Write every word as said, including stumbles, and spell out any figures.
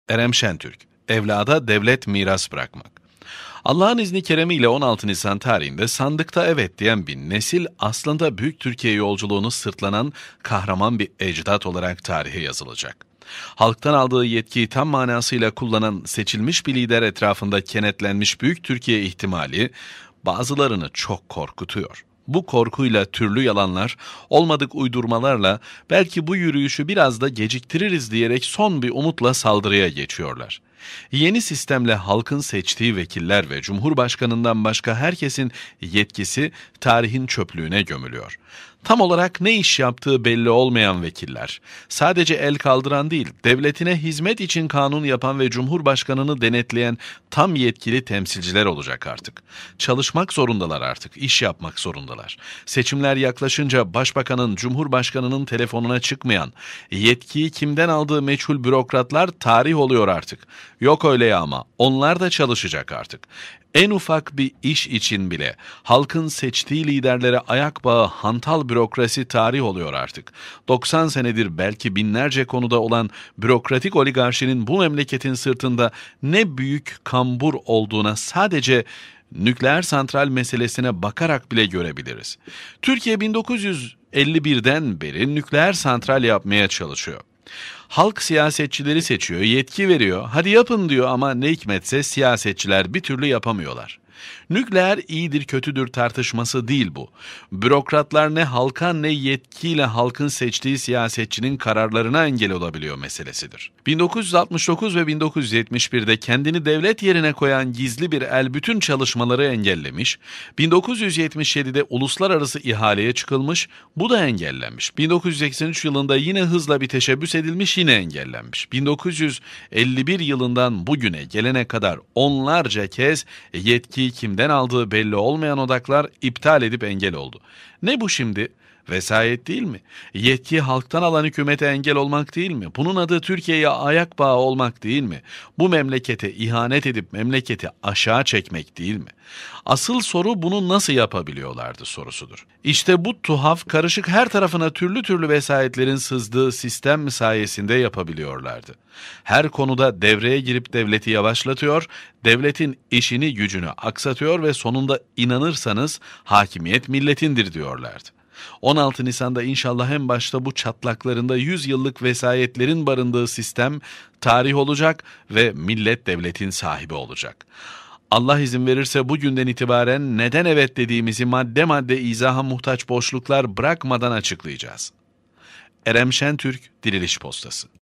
Erem Şentürk, evlada devlet miras bırakmak. Allah'ın izni keremiyle on altı Nisan tarihinde sandıkta evet diyen bir nesil aslında Büyük Türkiye yolculuğunu sırtlanan kahraman bir ecdat olarak tarihe yazılacak. Halktan aldığı yetkiyi tam manasıyla kullanan seçilmiş bir lider etrafında kenetlenmiş Büyük Türkiye ihtimali bazılarını çok korkutuyor. Bu korkuyla türlü yalanlar, olmadık uydurmalarla belki bu yürüyüşü biraz da geciktiririz diyerek son bir umutla saldırıya geçiyorlar. Yeni sistemle halkın seçtiği vekiller ve Cumhurbaşkanından başka herkesin yetkisi tarihin çöplüğüne gömülüyor. Tam olarak ne iş yaptığı belli olmayan vekiller, sadece el kaldıran değil, devletine hizmet için kanun yapan ve Cumhurbaşkanını denetleyen tam yetkili temsilciler olacak artık. Çalışmak zorundalar artık, iş yapmak zorundalar. Seçimler yaklaşınca Başbakanın, Cumhurbaşkanının telefonuna çıkmayan, yetkiyi kimden aldığı meçhul bürokratlar tarih oluyor artık. Yok öyle ya ama, onlar da çalışacak artık. En ufak bir iş için bile halkın seçtiği liderlere ayak bağı hantal bürokrasi tarih oluyor artık. doksan senedir belki binlerce konuda olan bürokratik oligarşinin bu memleketin sırtında ne büyük kambur olduğuna sadece nükleer santral meselesine bakarak bile görebiliriz. Türkiye bin dokuz yüz elli birden beri nükleer santral yapmaya çalışıyor. Halk siyasetçileri seçiyor, yetki veriyor, hadi yapın diyor ama ne hikmetse siyasetçiler bir türlü yapamıyorlar. Nükleer iyidir kötüdür tartışması değil bu. Bürokratlar ne halka ne yetkiyle halkın seçtiği siyasetçinin kararlarına engel olabiliyor meselesidir. bin dokuz yüz altmış dokuz ve bin dokuz yüz yetmiş birde kendini devlet yerine koyan gizli bir el bütün çalışmaları engellemiş, bin dokuz yüz yetmiş yedide uluslararası ihaleye çıkılmış, bu da engellenmiş. bin dokuz yüz seksen üç yılında yine hızla bir teşebbüs edilmiş, yine engellenmiş. bin dokuz yüz elli bir yılından bugüne gelene kadar onlarca kez yetkiyi kimden aldığı belli olmayan odaklar iptal edip engel oldu. Ne bu şimdi? Vesayet değil mi? Yetki halktan alan hükümete engel olmak değil mi? Bunun adı Türkiye'ye ayak bağı olmak değil mi? Bu memlekete ihanet edip memleketi aşağı çekmek değil mi? Asıl soru bunu nasıl yapabiliyorlardı sorusudur. İşte bu tuhaf, karışık her tarafına türlü türlü vesayetlerin sızdığı sistem sayesinde yapabiliyorlardı. Her konuda devreye girip devleti yavaşlatıyor, devletin işini gücünü aksatıyor ve sonunda inanırsanız hakimiyet milletindir diyorlardı. on altı Nisan'da inşallah en başta bu çatlaklarında yüz yıllık vesayetlerin barındığı sistem tarih olacak ve millet devletin sahibi olacak. Allah izin verirse bugünden itibaren neden evet dediğimizi madde madde izaha muhtaç boşluklar bırakmadan açıklayacağız. Erem Şentürk, Diriliş Postası.